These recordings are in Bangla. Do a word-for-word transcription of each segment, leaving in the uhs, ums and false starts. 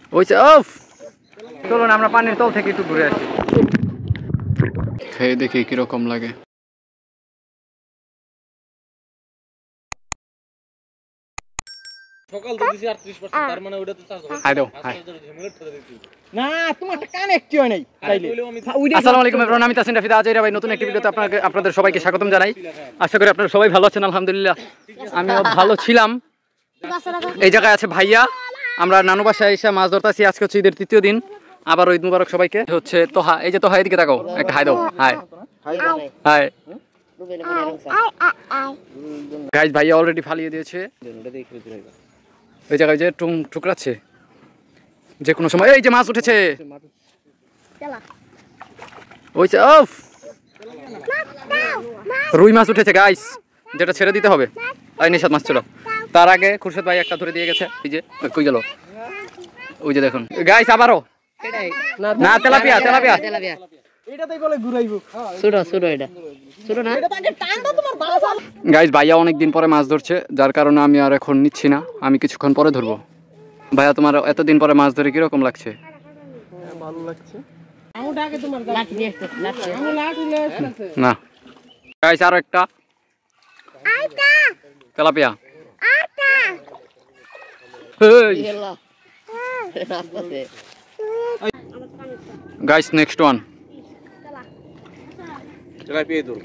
ওইছে অফ। চলুন আমরা পানির তল থেকে একটু ঘুরে আসি, খেয়ে দেখি কিরকম লাগে। সকাল তো দিছি আটত্রিশ পার্সেন্ট, তার মানে ওটা তো চার্জ হবে। হাই দাও হাই। না তোমার কানেক্ট হয় নাই তাইলে। আসসালামু আলাইকুম এভরিওয়ান, আমি তাসিন রাফিদা। আজ এর ভাই নতুন একটি ভিডিওতে আপনাকে আপনাদের সবাইকে স্বাগতম জানাই। আশা করি আপনারা সবাই ভালো আছেন। আলহামদুলিল্লাহ আমিও ভালো ছিলাম। এই জায়গায় আছে ভাইয়া, আমরা নানু বাসায় এসে মাছ ধরতেছি। আজকে হচ্ছে ঈদের তৃতীয় দিন। আবার ঈদ মুবারক সবাইকে। হচ্ছে তোহা, এই যে তোহা এদিকে তাকাও, একটা হাই দাও। হাই হাই গাইস, ভাইয়া অলরেডি ফালিয়ে দিয়েছে। ওই জায়গায় যে টুম টুকরাচ্ছে, যে কোনো সময় এই যে মাছ উঠেছে। ওইছে অফ, রুই মাছ উঠেছে গাইস, যেটা ছেড়ে দিতে হবে। এই নিশাত মাছ ছিল, তার আগে খুরশেদ ভাই একটা ধরে দিয়ে গেছে। এই যে কই গেল, ওই যে দেখুন গাইস আবারও না তেলাপিয়া তেলাপিয়া এটাতেই বলে ঘুরাইবো। ছোট ছোট এটা ছোট না, এটা আগে টান দাও তোমার বাবা। গাইস ভাইয়া অনেক দিন পরে মাছ ধরছে, যার কারণে আমি আর এখন নিচ্ছি না, আমি কিছুক্ষণ পরে ধরবো। ভাইয়া তোমার এতদিন পরে মাছ ধরে কিরকম লাগছে? ভালো লাগছে। আমুটা আগে তোমার লাঠি নিয়ে আসতে লাঠি আমু লাঠি নিয়ে আসছে না গাইস, আরো একটা আইতা তেলাপিয়া আইতা। এই এলা রাস্তাতে গাইস নেক্সট ওয়ান চলাই পেয়ে দূর।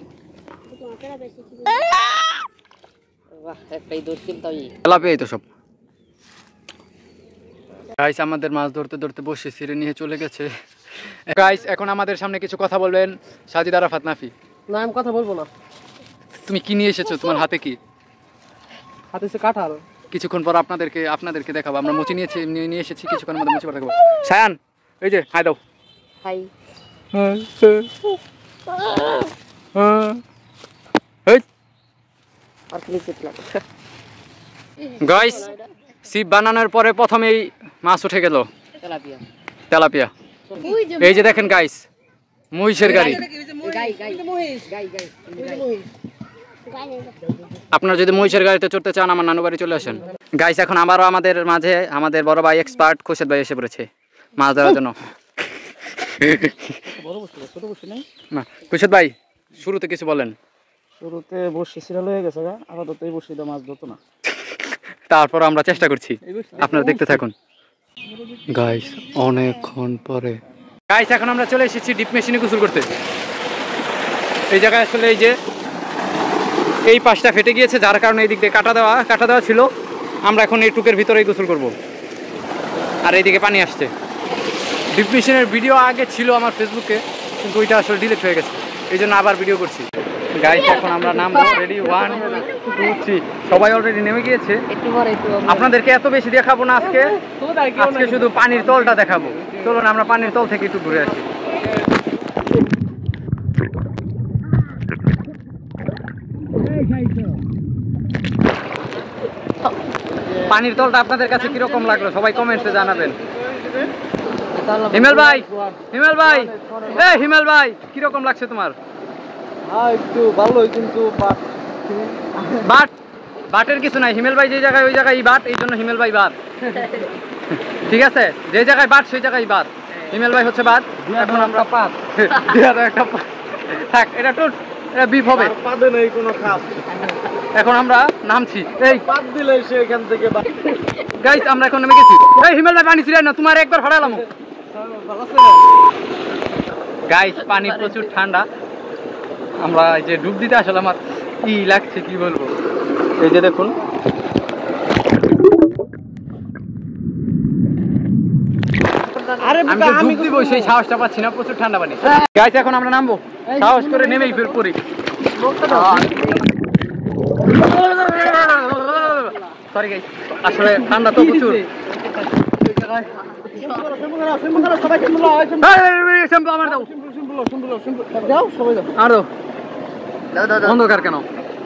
বাহ, একটাই দর্শন তাই তেলাপিয়াই তো সব। গাইস আমাদের মাছ ধরতে ধরতে বসে সিঁড়ি নিয়ে চলে গেছে। গাইস এখন আমাদের সামনে কিছু কথা বলবেন সাজিদ আরাফাত নাফি। না আমি কথা বলবো না। তুমি কি নিয়ে এসেছো? তোমার হাতে কি? হাতে সে কাঁঠাল। কিছুক্ষণ পর আপনাদেরকে আপনাদেরকে দেখাবো। আমরা মুচি নিয়েছি নিয়ে নিয়ে এসেছি, কিছুক্ষণ মধ্যে মুচি পর দেখাবো। সায়ান এই যে হাই দাও। হাই আর কি চিৎলা। গাইস সিপ বানানোর পরে প্রথমেই মাছ উঠে গেল, তেলাপিয়া তেলাপিয়া। এই যে দেখেন গাইস, মহিষের গাড়ি। গাই গাই মহেশ গাই গাই আপনারা যদি মহিষের গাড়িতে চড়তে চান আমার নানু বাড়ি চলে আসেন। গাইস এখন আবারও আমাদের মাঝে আমাদের বড় ভাই এক্সপার্ট খুরশেদ ভাই এসে পড়েছে মাছ ধরার জন্য। না খুরশেদ ভাই শুরুতে কিছু বলেন। শুরুতে বসে সিরিয়াল হয়ে গেছে, আপাতত এই বসে মাছ ধরতো না। তারপর আমরা চেষ্টা করছি, আপনারা দেখতে থাকুন। গাইস অনেকক্ষণ পরে গাইস এখন আমরা চলে এসেছি ডিপ মেশিনে গোসল করতে। এই জায়গায় আসলে এই যে এই পাশটা ফেটে গিয়েছে, যার কারণে এই দিক দিয়ে কাটা দেওয়া কাটা দেওয়া ছিল। আমরা এখন এই টুকের ভিতরেই গোসল করব, আর এইদিকে পানি আসছে। ডিপ মেশিনের ভিডিও আগে ছিল আমার ফেসবুকে, কিন্তু ওইটা আসলে ডিলিট হয়ে গেছে, এই জন্য আবার ভিডিও করছি। গাইস এখন আমরা নামবো, রেডি ওয়ান টু থ্রি। সবাই অলরেডি নেমে গিয়েছে। একটু পরে একটু আপনাদেরকে এত বেশি দেখাবো না আজকে, আজকে শুধু পানির তলটা দেখাবো। চলুন আমরা পানির তল থেকে একটু ঘুরে আসি। পানির তলটা আপনাদের কাছে কিরকম লাগলো সবাই কমেন্টে জানাবেন। হিমেল ভাই হিমেল ভাই এই হিমেল ভাই কিরকম লাগছে তোমার? হ্যাঁ একটু ভালোই, কিন্তু বাট বাট বাটের কিছু নাই। হিমেল ভাই যে জায়গায় ওই জায়গায় বাট, এই জন্য হিমেল ভাই বাট। ঠিক আছে, যে জায়গায় বাট সেই জায়গায় বাট। হিমেল ভাই হচ্ছে বাট। এখন আমরা পাত একটা থাক, এটা টুট, এটা বিপ হবে। পাদে নেই কোনো খাস। এখন আমরা নামছি, এই পাত দিলে সে এখান থেকে গাইস আমরা এখন নেমে গেছি। এই হিমেল ভাই পানি ছিল না, তোমার একবার ফাড়ালাম। গাইস পানি প্রচুর ঠান্ডা। আমরা এই যে ডুব দিতে আসলে আমার কি লাগছে কি বলবো। এই যে দেখুন আমি ডুব দিব সেই সাহসটা পাচ্ছি না, প্রচুর ঠান্ডা পানি। গাইস এখন আমরা নামবো, সাহস করে নেমেই ফের পড়ি। সরি গাইস, আসলে ঠান্ডা তো প্রচুর। অন্ধকার কেন?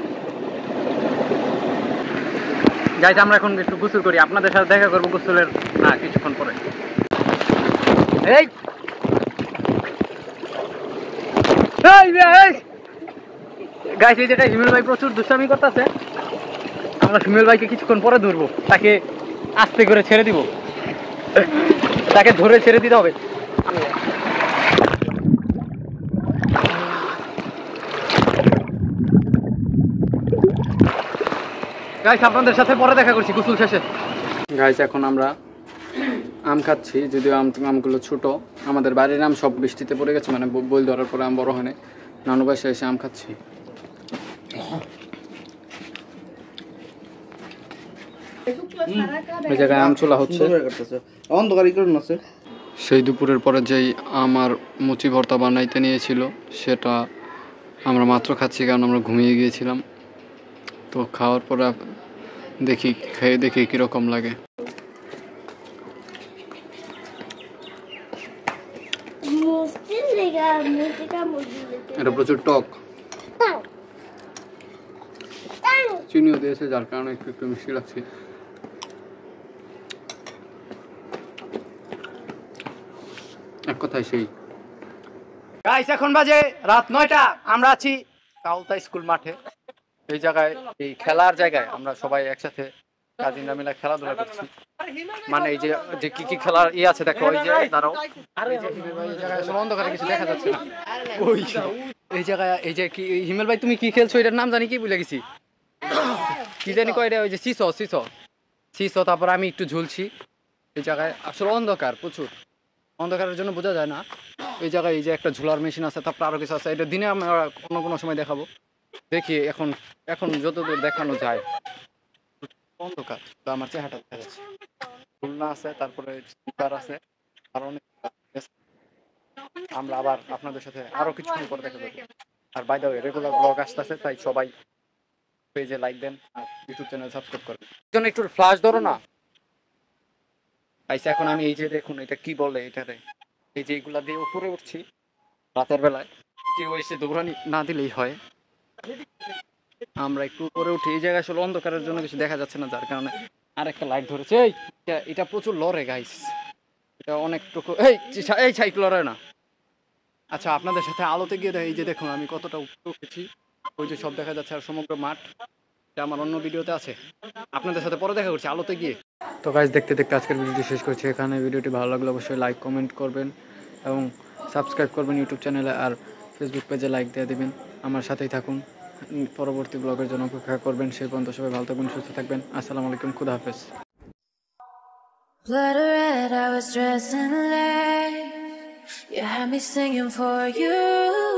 গাইস আমরা এখন একটু গোসল করি, আপনাদের সাথে দেখা করবো গোসলের না কিছুক্ষণ পরে। এই গাইস এই যেটা হিমেল ভাই প্রচুর দুষ্টামি করতেছে, আমরা হিমেল ভাইকে কিছুক্ষণ পরে ধরবো, তাকে আস্তে করে ছেড়ে দিব। তাকে ধরে ছেড়ে দিতে হবে। গাইস আপনাদের সাথে পরে দেখা করছি গোসল শেষে। গাইস এখন আমরা আম খাচ্ছি, যদিও আম আমগুলো ছোট। আমাদের বাড়ির আম সব বৃষ্টিতে পড়ে গেছে, মানে বইল ধরার পরে আম বড় হয়নি। নানু বাসায় এসে আম খাচ্ছি। এই জায়গায় আম চুলা হচ্ছে। সেই দুপুরের পরে যেই আমার মুচি ভর্তা বানাইতে নিয়েছিল সেটা আমরা মাত্র খাচ্ছি, কারণ আমরা ঘুমিয়ে গিয়েছিলাম। তো খাওয়ার পরে দেখি খেয়ে দেখি কীরকম লাগে। এটা প্রচুর টক, চিনিও দিয়েছে যার কারণে একটু একটু মিষ্টি লাগছে। এক কথায় সেই। গাইস এখন বাজে রাত নয়টা, আমরা আছি কাউতা স্কুল মাঠে। এই জায়গায়, এই খেলার জায়গায় আমরা সবাই একসাথে কাজিনরা মিলে খেলাধুলা করছি। মানে এই যে যে কি কি খেলার ই আছে দেখো, ওই যে দাঁড়াও, এই জায়গায় আসলে অন্ধকারে কিছু দেখা যাচ্ছে না। ওই এই জায়গায় এই যে কি হিমেল ভাই তুমি কি খেলছো এটার নাম জানি কি ভুলে গেছি, কি জানি কয়, ওই যে সিসো সিসো সিসো তারপর আমি একটু ঝুলছি। এই জায়গায় আসলে অন্ধকার, প্রচুর অন্ধকারের জন্য বোঝা যায় না। এই জায়গায় এই যে একটা ঝুলার মেশিন আছে, তারপর আরো কিছু আছে। এটা দিনে আমরা কোনো কোনো সময় দেখাবো, দেখি এখন এখন যতদূর দেখানো যায়। অন্ধকার তো আমার চেহারাটা দেখা যাচ্ছে, খুলনা আছে, তারপরে স্পিকার আছে, আর অনেক। আমরা আবার আপনাদের সাথে আরো কিছুক্ষণ পরে দেখা যাবে। আর by the way regular blog আসতেছে, তাই সবাই পেজে লাইক দেন আর ইউটিউব চ্যানেল সাবস্ক্রাইব করেন। জন্য একটু ফ্ল্যাশ ধরো না। আইসা এখন আমি এই যে দেখুন এটা কি বলে এটারে, এই যে এগুলা দিয়ে উপরে উঠছি রাতের বেলায়, কেউ এসে দৌড়ানি না দিলেই হয়। আমরা একটু উপরে উঠি। এই জায়গায় আসলে অন্ধকারের জন্য কিছু দেখা যাচ্ছে না, যার কারণে আর একটা লাইট ধরেছে। এই এটা প্রচুর লড়ে গাইস, এটা অনেকটুকু এই এই ছাইক লড়ে না। আচ্ছা আপনাদের সাথে আলোতে গিয়ে এই যে দেখুন আমি কতটা উপরে উঠেছি, ওই যে সব দেখা যাচ্ছে আর সমগ্র মাঠ। এটা আমার অন্য ভিডিওতে আছে, আপনাদের সাথে পরে দেখা করছি আলোতে গিয়ে। তো গাইস দেখতে দেখতে আজকের ভিডিওটি শেষ করছি এখানে। ভিডিওটি ভালো লাগলে অবশ্যই লাইক কমেন্ট করবেন এবং সাবস্ক্রাইব করবেন ইউটিউব চ্যানেলে, আর ফেসবুক পেজে লাইক দিয়ে দেবেন। আমার সাথেই থাকুন, পরবর্তী ব্লগের জন্য অপেক্ষা করবেন। সেই পর্যন্ত সবাই ভালো থাকবেন, সুস্থ থাকবেন। আসসালামু আলাইকুম, খুদা হাফেজ। Blood red, I was dressed in late. You had me singing for you.